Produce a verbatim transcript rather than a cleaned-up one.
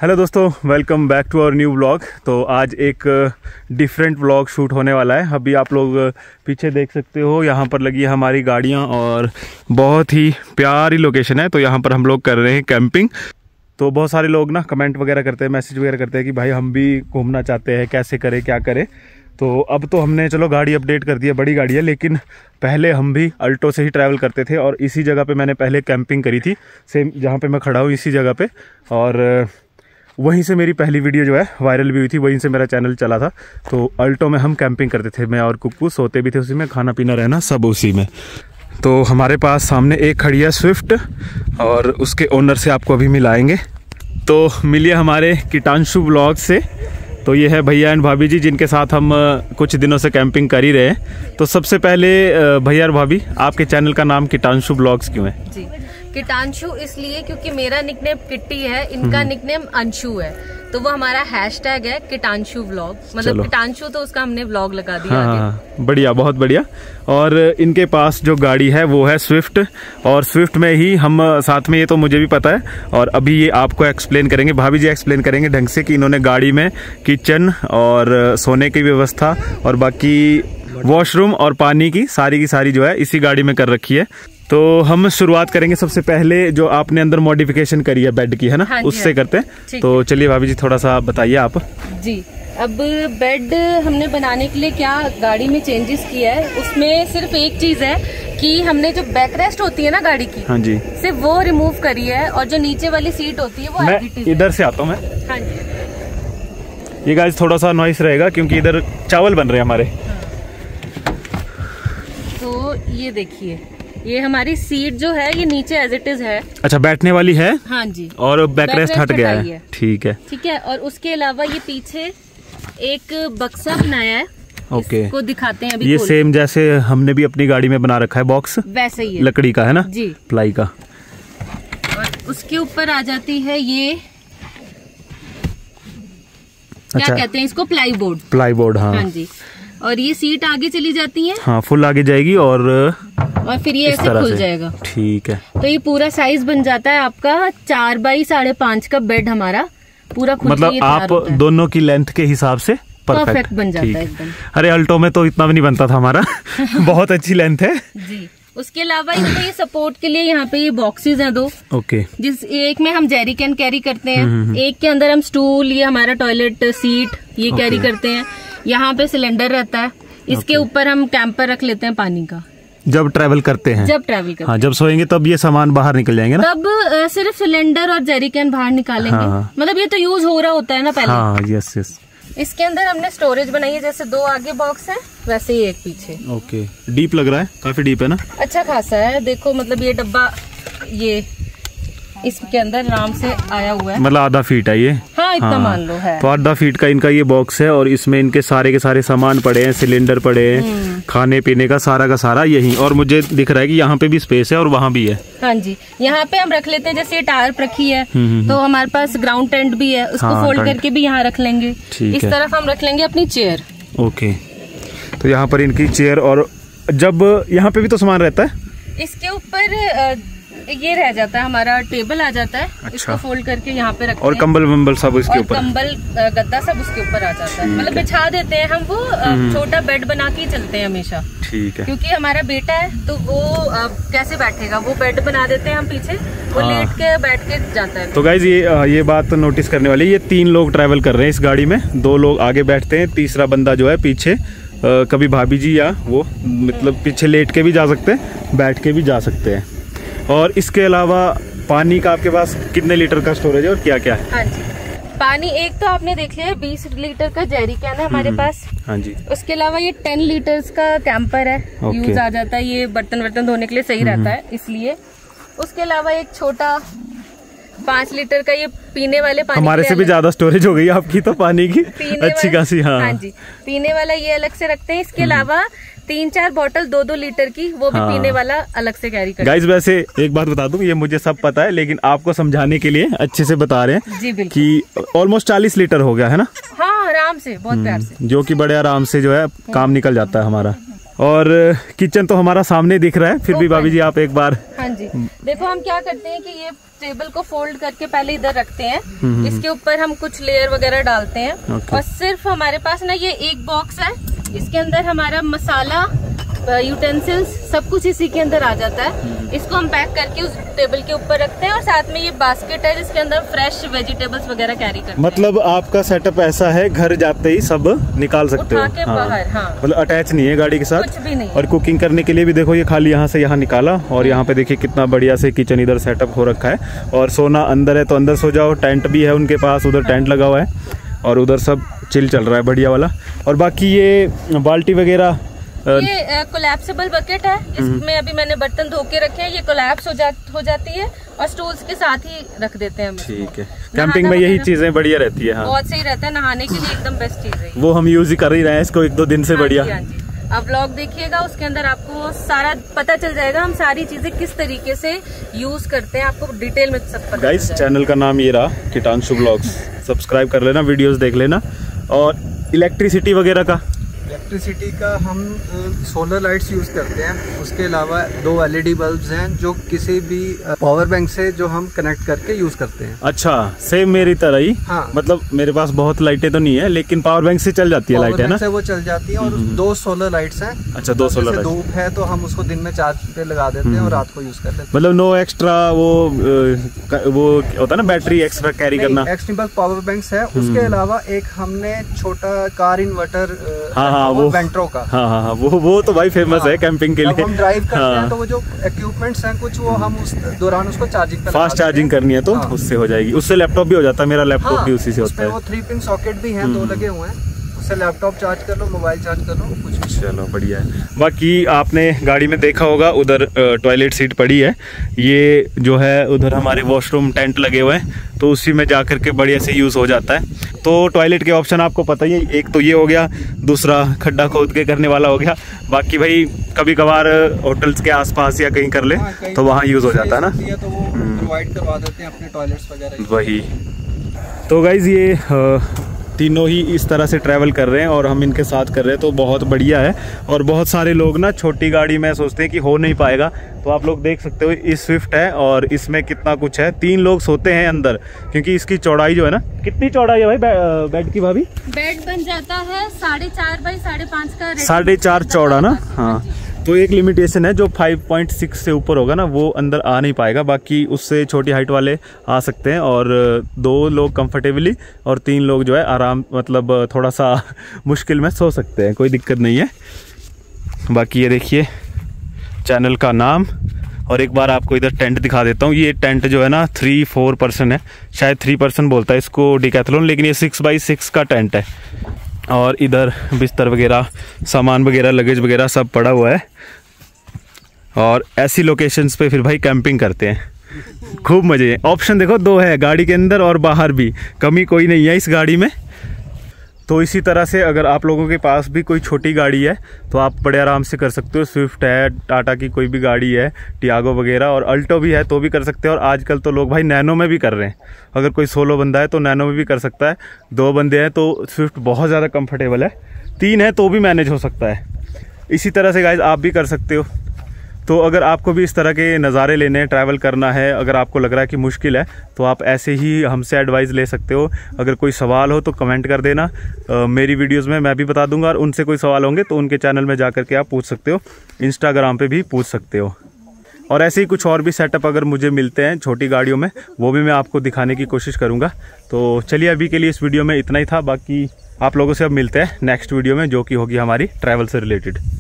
Hello दोस्तों, welcome back to our new vlog. तो आज एक डिफरेंट व्लॉग शूट होने वाला है। अभी आप लोग पीछे देख सकते हो, यहाँ पर लगी है हमारी गाड़ियाँ और बहुत ही प्यारी लोकेशन है। तो यहाँ पर हम लोग कर रहे हैं कैंपिंग। तो बहुत सारे लोग ना कमेंट वगैरह करते हैं, मैसेज वगैरह करते हैं कि भाई हम भी घूमना चाहते हैं, कैसे करें क्या करें। तो अब तो हमने चलो गाड़ी अपडेट कर दी है, बड़ी गाड़ी है, लेकिन पहले हम भी अल्टो से ही ट्रैवल करते थे और इसी जगह पे मैंने पहले कैंपिंग करी थी, सेम जहाँ पे मैं खड़ा हूँ इसी जगह पे। और वहीं से मेरी पहली वीडियो जो है वायरल भी हुई थी, वहीं से मेरा चैनल चला था। तो अल्टो में हम कैंपिंग करते थे, मैं और कुक्कू, सोते भी थे उसी में, खाना पीना रहना सब उसी में। तो हमारे पास सामने एक खड़ी है स्विफ्ट और उसके ओनर से आपको अभी मिलाएंगे। तो मिलिए हमारे कीटांशु ब्लॉग से। तो ये है भैया एंड भाभी जी, जिनके साथ हम कुछ दिनों से कैंपिंग कर ही रहे हैं। तो सबसे पहले भैया और भाभी, आपके चैनल का नाम कीटांशु ब्लॉग्स क्यों है? जी, कीटांशु इसलिए क्योंकि मेरा निकनेम किट्टी है, इनका निकनेम अंशु है, तो वो हमारा हैशटैग है कीटांशु व्लॉग। मतलब कीटांशु तो उसका हमने व्लॉग लगा दिया। हाँ, बढ़िया, बहुत बढ़िया। और इनके पास जो गाड़ी है वो है स्विफ्ट, और स्विफ्ट में ही हम साथ में, ये तो मुझे भी पता है और अभी ये आपको एक्सप्लेन करेंगे, भाभी जी एक्सप्लेन करेंगे ढंग से कि इन्होंने गाड़ी में किचन और सोने की व्यवस्था और बाकी वॉशरूम और पानी की सारी की सारी जो है इसी गाड़ी में कर रखी है। तो हम शुरुआत करेंगे सबसे पहले जो आपने अंदर मॉडिफिकेशन करी है बेड की, है ना? हाँ उससे हाँ करते हैं। तो चलिए भाभी जी थोड़ा सा बताइए आप। जी, अब बेड हमने बनाने के लिए क्या गाड़ी में चेंजेस किया है, उसमें सिर्फ एक चीज है कि हमने जो बैक रेस्ट होती है ना गाड़ी की, हाँ जी, सिर्फ वो रिमूव करी है और जो नीचे वाली सीट होती है वो मैं इधर से आता हूँ मैं। हाँ जी, ये गाइस थोड़ा सा नॉइस रहेगा क्योंकि इधर चावल बन रहे हैं हमारे। हाँ। तो ये देखिए, ये हमारी सीट जो है ये नीचे एज इट इज है। अच्छा, बैठने वाली है? हाँ जी, और बैक रेस्ट हट गया है। ठीक है, ठीक है। और उसके अलावा ये पीछे एक बक्सा बनाया है, ओके, इसको दिखाते हैं अभी। ये सेम जैसे हमने भी अपनी गाड़ी में बना रखा है बॉक्स, वैसे ही है, लकड़ी का है ना जी, प्लाई का। और उसके ऊपर आ जाती है ये क्या अच्छा, कहते हैं इसको, प्लाई बोर्ड। प्लाई बोर्ड, हाँ हाँ जी। और ये सीट आगे चली जाती है, हाँ फुल आगे जाएगी और और फिर ये ऐसे खुल जाएगा। ठीक है, तो ये पूरा साइज बन जाता है आपका चार बाई साढ़े पांच का बेड हमारा पूरा खुद मतलब आप दोनों की लेंथ के हिसाब से परफेक्ट, परफेक्ट बन जाता है एकदम। अरे अल्टो में तो इतना भी नहीं बनता था हमारा बहुत अच्छी लेंथ है जी। उसके अलावा ये सपोर्ट के लिए यहाँ पे ये बॉक्सेस हैं दो, ओके, जिस एक में हम जेरी कैन कैरी करते हैं, एक के अंदर हम स्टूल, ये हमारा टॉयलेट सीट ये कैरी करते हैं। यहाँ पे सिलेंडर रहता है, इसके ऊपर हम कैंपर रख लेते हैं पानी का जब ट्रैवल करते हैं। जब ट्रैवल करते हाँ, जब सोएंगे तब ये सामान बाहर निकल जाएंगे ना, तब आ, सिर्फ सिलेंडर और जेरी कैन बाहर निकालेंगे। हाँ, मतलब ये तो यूज हो रहा होता है ना पहले। हाँ, यस यस। इसके अंदर हमने स्टोरेज बनाई है, जैसे दो आगे बॉक्स है वैसे ही एक पीछे। ओके, डीप लग रहा है, काफी डीप है ना? अच्छा खासा है, देखो मतलब ये डब्बा ये इसके अंदर आराम से आया हुआ है, मतलब आधा फीट है ये। हाँ, इतना हाँ, मान लो है। तो आधा फीट का इनका ये बॉक्स है और इसमें इनके सारे के सारे सामान पड़े हैं, सिलेंडर पड़े हैं, खाने पीने का सारा का सारा यही। और मुझे दिख रहा है कि यहाँ पे भी स्पेस है और वहाँ भी है। हाँ जी, यहाँ पे हम रख लेते हैं, जैसे ये टायर रखी है तो हमारे पास ग्राउंड टेंट भी है, उसको हाँ, फोल्ड करके भी यहाँ रख लेंगे। इस तरफ हम रख लेंगे अपनी चेयर। ओके, तो यहाँ पर इनकी चेयर, और जब यहाँ पे भी तो सामान रहता है, इसके ऊपर ये रह जाता है, हमारा टेबल आ जाता है। अच्छा। इसको फोल्ड करके यहाँ पे रखते हैं और कंबल वंबल सब उसके ऊपर, कंबल गद्दा सब उसके ऊपर आ जाता है, मतलब बिछा देते हैं हम। वो छोटा बेड बना के चलते हैं हमेशा। ठीक है, क्योंकि हमारा बेटा है तो वो आ, कैसे बैठेगा, वो बेड बना देते हैं हम पीछे, वो हाँ, लेट के बैठ के जाता है। तो गाइज ये ये बात नोटिस करने वाली, ये तीन लोग ट्रैवल कर रहे हैं इस गाड़ी में, दो लोग आगे बैठते हैं, तीसरा बंदा जो है पीछे, आ, कभी भाभी जी या वो मतलब पीछे लेट के भी जा सकते हैं, बैठ के भी जा सकते हैं। और इसके अलावा पानी का आपके पास कितने लीटर का स्टोरेज है और क्या क्या है? हाँ जी, पानी एक तो आपने देख लिया, बीस लीटर का जेरी कैन है हमारे पास। हाँ जी, उसके अलावा ये टेन लीटर्स का कैंपर है, यूज आ जाता है, ये बर्तन वर्तन धोने के लिए सही रहता है इसलिए। उसके अलावा एक छोटा पाँच लीटर का ये पीने वाले पानी, हमारे से भी ज्यादा स्टोरेज हो गई आपकी तो पानी की अच्छी खासी। हाँ हाँ जी, पीने वाला ये अलग से रखते हैं। इसके अलावा तीन चार बोतल दो दो लीटर की, वो भी हाँ, पीने वाला अलग से कैरी करते हैं। गाइस वैसे एक बात बता दूं, ये मुझे सब पता है लेकिन आपको समझाने के लिए अच्छे से बता रहे हैं जी, कि ऑलमोस्ट चालीस लीटर हो गया है ना? हाँ, आराम से, बहुत प्यार से, जो कि बड़े आराम से जो है काम निकल जाता है हमारा। और किचन तो हमारा सामने दिख रहा है, फिर भी भाभी जी आप एक बार। हाँ जी, देखो हम क्या करते हैं कि ये टेबल को फोल्ड करके पहले इधर रखते हैं, इसके ऊपर हम कुछ लेयर वगैरह डालते हैं और सिर्फ हमारे पास ना ये एक बॉक्स है, इसके अंदर हमारा मसाला, यूटेंसिल्स सब कुछ इसी के अंदर आ जाता है। इसको हम पैक करके उस टेबल के ऊपर रखते हैं और साथ में ये बास्केट है जिसके अंदर फ्रेश वेजिटेबल्स वगैरह कैरी करते हैं। मतलब आपका सेटअप ऐसा है, घर जाते ही सब निकाल सकते हो, के हाँ। बाहर हाँ। मतलब अटैच नहीं है गाड़ी के साथ, कुछ भी नहीं। और कुकिंग करने के लिए भी देखो ये खाली यहाँ से यहाँ निकाला, और यहाँ पे देखिए कितना बढ़िया से किचन इधर सेटअप हो रखा है। और सोना अंदर है तो अंदर सो जाओ, टेंट भी है उनके पास, उधर टेंट लगा हुआ है और उधर सब चिल चल रहा है बढ़िया वाला। और बाकी ये बाल्टी वगैरह, ये कोलैप्सिबल बकेट है, इसमें अभी मैंने बर्तन धो के रखे हैं, ये कोलैप्स हो, जा, हो जाती है और स्टूल्स के साथ ही रख देते हैं हम। ठीक है, कैंपिंग में यही चीजें बढ़िया रहती है। हाँ। बहुत सही रहता है, नहाने के लिए एकदम बेस्ट चीज है। वो हम यूज ही कर ही रहे हैं इसको एक दो दिन से। हाँ बढ़िया। हाँ जी, आप व्लॉग देखिएगा, उसके अंदर आपको सारा पता चल जाएगा, हम सारी चीजें किस तरीके से यूज करते हैं, आपको डिटेल में सब पता। गाइस चैनल का नाम ये रहा, किटांशु व्लॉग्स, सब्सक्राइब कर लेना, वीडियोस देख लेना। और इलेक्ट्रिसिटी वगैरह का, इलेक्ट्रिसिटी का हम सोलर लाइट्स यूज़ करते हैं, उसके अलावा दो एलईडी बल्ब्स हैं जो किसी भी पावर बैंक से जो हम कनेक्ट करके यूज़ करते हैं। अच्छा, सेम मेरी तरह ही। हाँ, मतलब मेरे पास बहुत लाइटें तो नहीं है, लेकिन पावर बैंक से चल जाती है लाइट, है ना? से वो चल जाती है। और दो सोलर लाइट्स हैं। अच्छा, दो सोलर लाइट। धूप है तो हम उसको दिन में चार्ज पे लगा देते हैं और रात को यूज कर लेते हैं। मतलब नो एक्स्ट्रा वो वो होता है ना, बैटरी एक्स्ट्रा कैरी करना। एक्सटेंबल पावर बैंक्स है, उसके अलावा एक हमने छोटा कार इन्वर्टर, हाँ हाँ वो वेंट्रो का, हाँ हाँ हाँ वो वो तो भाई फेमस हाँ, है कैंपिंग के लिए। हम ड्राइव करते हाँ, हैं तो वो जो इक्विपमेंट्स हैं कुछ, वो हम उस दौरान उसको चार्जिंग फास्ट चार्जिंग करनी है तो हाँ, उससे हो जाएगी। उससे लैपटॉप भी हो जाता है, मेरा लैपटॉप हाँ, भी उसी से होता है। वो थ्री पिन सॉकेट भी हैं, दो लगे हुए हैं, उससे लैपटॉप चार्ज कर लो, मोबाइल चार्ज कर लो, कुछ भी। चलो बढ़िया है। बाकी आपने गाड़ी में देखा होगा उधर टॉयलेट सीट पड़ी है, ये जो है उधर हमारे वॉशरूम टेंट लगे हुए हैं, तो उसी में जा करके बढ़िया से यूज़ हो जाता है। तो टॉयलेट के ऑप्शन आपको पता ही है, एक तो ये हो गया, दूसरा खड्डा खोद के करने वाला हो गया। बाकी भाई कभी कभार होटल्स के आसपास या कहीं कर ले हाँ, तो वहाँ यूज़ हो जाता है ना, तो वो प्रोवाइड करवा देते हैं अपने टॉयलेट्स वगैरह। वही तो गाइज ये तीनों ही इस तरह से ट्रैवल कर रहे हैं और हम इनके साथ कर रहे हैं, तो बहुत बढ़िया है। और बहुत सारे लोग ना छोटी गाड़ी में सोचते हैं कि हो नहीं पाएगा, तो आप लोग देख सकते हो इस स्विफ्ट है और इसमें कितना कुछ है, तीन लोग सोते हैं अंदर, क्योंकि इसकी चौड़ाई जो है ना, कितनी चौड़ाई है भाई बे, बेड की भाभी? बेड बन जाता है साढ़े चार बाई साढ़े पाँच का, साढ़े चार चौड़ा ना। हाँ, तो एक लिमिटेशन है, जो फाइव पॉइंट सिक्स से ऊपर होगा ना वो अंदर आ नहीं पाएगा, बाकी उससे छोटी हाइट वाले आ सकते हैं। और दो लोग कंफर्टेबली और तीन लोग जो है आराम, मतलब थोड़ा सा मुश्किल में सो सकते हैं, कोई दिक्कत नहीं है। बाकी ये देखिए चैनल का नाम, और एक बार आपको इधर टेंट दिखा देता हूँ। ये टेंट जो है ना थ्री फोर पर्सन है, शायद थ्री पर्सन बोलता है इसको डिकैथलॉन, लेकिन ये सिक्स बाई सिक्स का टेंट है। और इधर बिस्तर वगैरह, सामान वगैरह, लगेज वगैरह सब पड़ा हुआ है। और ऐसी लोकेशंस पे फिर भाई कैंपिंग करते हैं, खूब मजे। ऑप्शन देखो दो है गाड़ी के अंदर और बाहर भी, कमी कोई नहीं है इस गाड़ी में। तो इसी तरह से अगर आप लोगों के पास भी कोई छोटी गाड़ी है तो आप बड़े आराम से कर सकते हो। स्विफ्ट है, टाटा की कोई भी गाड़ी है, टियागो वगैरह, और अल्टो भी है तो भी कर सकते हो। और आजकल तो लोग भाई नैनो में भी कर रहे हैं, अगर कोई सोलो बंदा है तो नैनो में भी कर सकता है। दो बंदे हैं तो स्विफ्ट बहुत ज़्यादा कंफर्टेबल है, तीन है तो भी मैनेज हो सकता है। इसी तरह से गाइज आप भी कर सकते हो। तो अगर आपको भी इस तरह के नज़ारे लेने हैं, ट्रैवल करना है, अगर आपको लग रहा है कि मुश्किल है, तो आप ऐसे ही हमसे एडवाइस ले सकते हो। अगर कोई सवाल हो तो कमेंट कर देना, आ, मेरी वीडियोस में मैं भी बता दूंगा। और उनसे कोई सवाल होंगे तो उनके चैनल में जा कर के आप पूछ सकते हो, इंस्टाग्राम पे भी पूछ सकते हो। और ऐसे ही कुछ और भी सेटअप अगर मुझे मिलते हैं छोटी गाड़ियों में, वो भी मैं आपको दिखाने की कोशिश करूँगा। तो चलिए अभी के लिए इस वीडियो में इतना ही था, बाकी आप लोगों से अब मिलते हैं नेक्स्ट वीडियो में, जो कि होगी हमारी ट्रैवल से रिलेटेड।